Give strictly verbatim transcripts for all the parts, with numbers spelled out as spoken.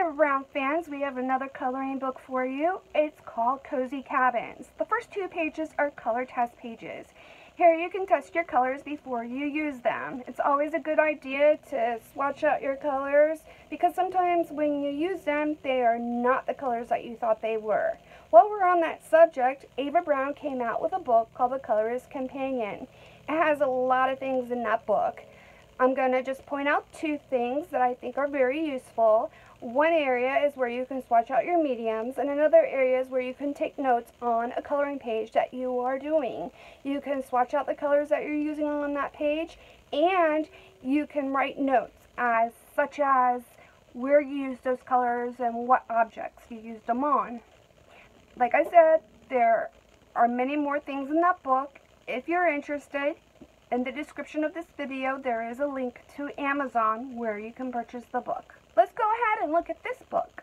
Ava Browne fans, we have another coloring book for you. It's called Cozy Cabins. The first two pages are color test pages. Here you can test your colors before you use them. It's always a good idea to swatch out your colors because sometimes when you use them, they are not the colors that you thought they were. While we're on that subject, Ava Browne came out with a book called The Colorist's Companion. It has a lot of things in that book. I'm going to just point out two things that I think are very useful. One area is where you can swatch out your mediums, and another area is where you can take notes on a coloring page that you are doing. You can swatch out the colors that you're using on that page, and you can write notes as such as where you used those colors and what objects you used them on. Like I said, there are many more things in that book. If you're interested, in the description of this video, there is a link to Amazon where you can purchase the book. Let's go ahead and look at this book.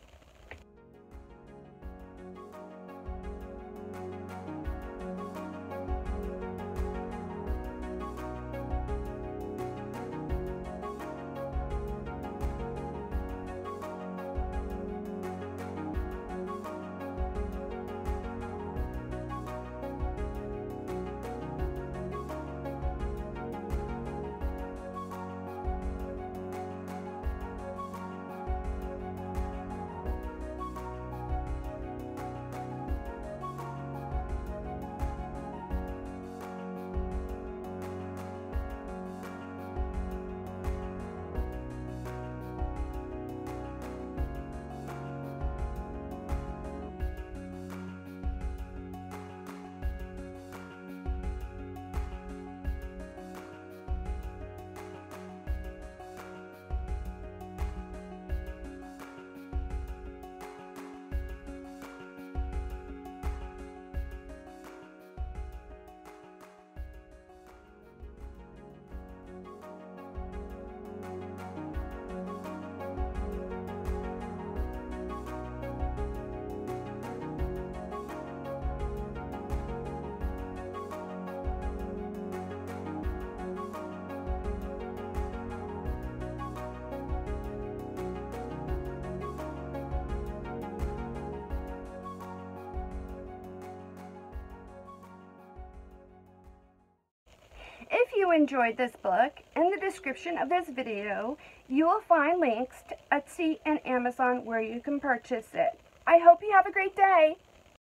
If you enjoyed this book, in the description of this video, you will find links to Etsy and Amazon where you can purchase it. I hope you have a great day.